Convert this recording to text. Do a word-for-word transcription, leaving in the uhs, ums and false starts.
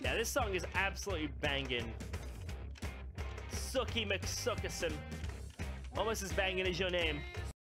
Yeah, this song is absolutely banging. Sucky McSuckison. Almost as banging as your name.